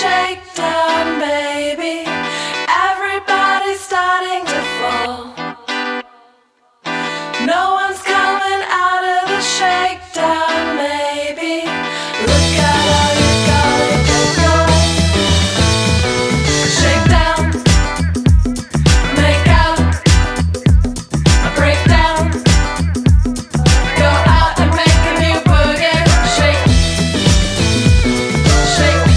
shakedown, baby. Everybody's starting to fall. No one's coming out of the shakedown, maybe. Look at all you gotta get going. Shakedown, make out, break down, go out and make a new boogie. Shake, shake.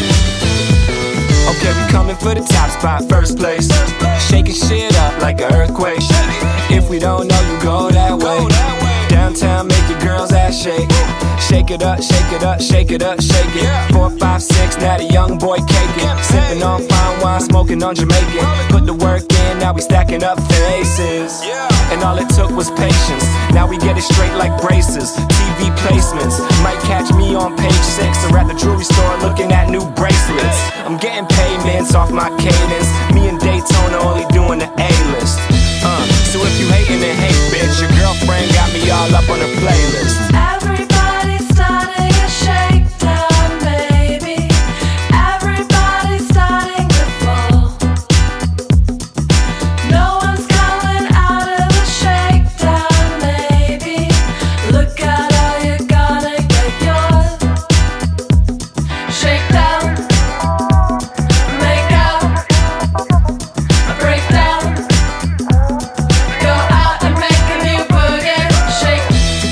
Okay, we coming for the top spot, first place. Shaking shit up like an earthquake. If we don't know, you go that way. Downtown, make your girls ass shake. Shake it up, shake it up, shake it up, shake it. 4, 5, 6, now the young boy caking. Sipping on fine wine, smoking on Jamaican. Put the work in, now we stacking up faces. And all it took was patience. Now we get it straight like braces. TV placements might catch me on page 6 or at the jewelry store looking at new bracelets. I'm getting payments off my cadence. Me and Daytona only doing the A-list. So if you hatin', then hate, bitch. Your girlfriend got me all up on her playlist. Everybody's starting a shakedown, baby. Everybody's starting to fall. No one's coming out of the shakedown, baby. Look at all you gotta get yours. Shakedown, make out, break down, go out and make a new boogie. Shake.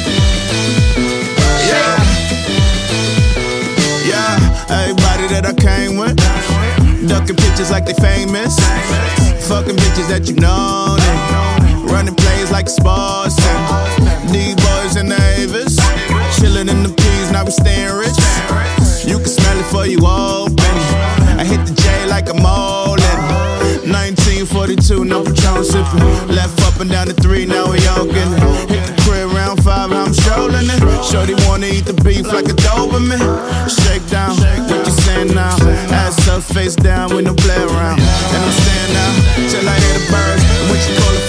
Yeah, everybody that I came with, ducking pictures like they famous, fucking bitches that you know, running plays like sports, and D-boys and the Avis, chilling in the P's, now we staying rich. You can smell it for you open. I hit the J like a mole. 1942, no Patron sipping. Left up and down the 3, now we all getting it. Hit the crib round 5, I'm strolling it. Shorty wanna eat the beef like a Doberman. Shakedown, what you saying now? Ass up, face down with no play around. And I'm staying out till I hear the birds. And what you call it?